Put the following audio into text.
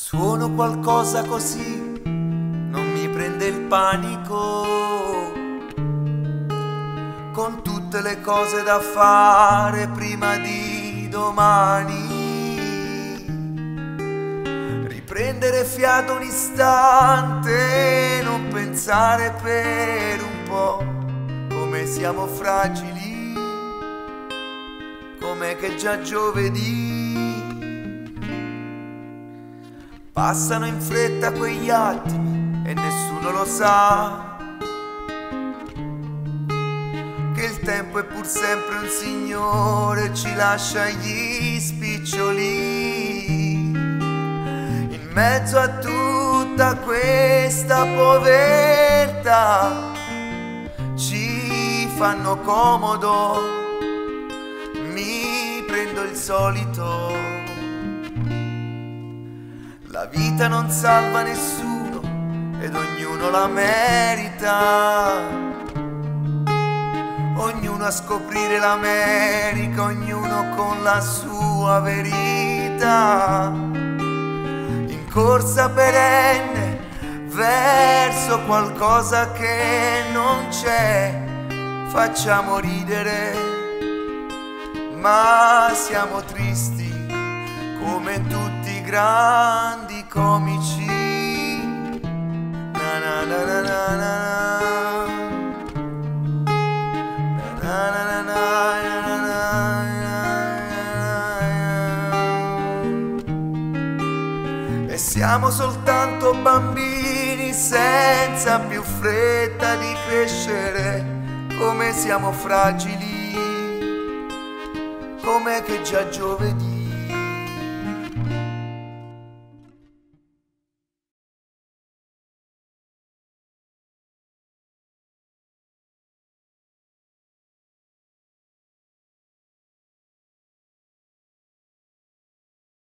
Suono qualcosa così, non mi prende il panico, con tutte le cose da fare prima di domani. Riprendere fiato un istante, non pensare per un po' come siamo fragili, com'è che già giovedì. Passano in fretta quegli attimi e nessuno lo sa, che il tempo è pur sempre un signore, ci lascia gli spiccioli. In mezzo a tutta questa povertà ci fanno comodo, mi prendo il solito. La vita non salva nessuno ed ognuno la merita, ognuno a scoprire l'America, ognuno con la sua verità, in corsa perenne verso qualcosa che non c'è. Facciamo ridere, ma siamo tristi come tutti i grandi comici. Na na na na na na. Na na na na na. E siamo soltanto bambini senza più fretta di crescere, come siamo fragili, com'è che già giovedì.